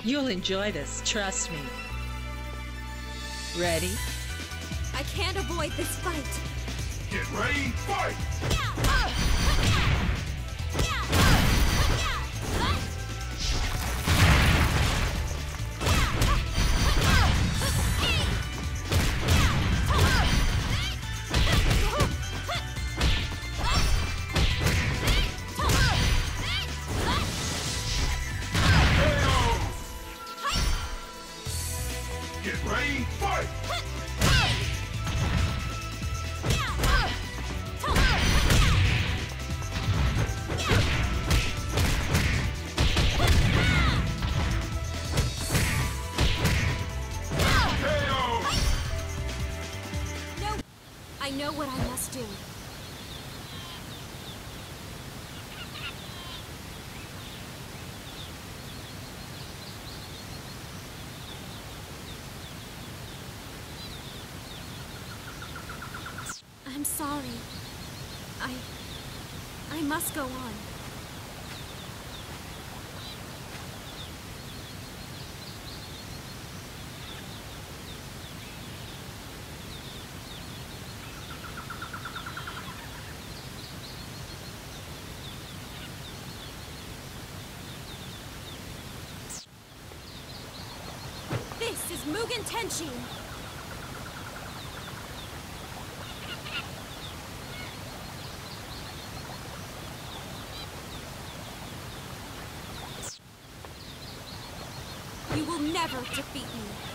You'll enjoy this, trust me. Ready? I can't avoid this fight. Get ready, fight! Get ready, fight! I know what I must do. I'm sorry. I must go on. This is Mugen Tenshin! You will never defeat me!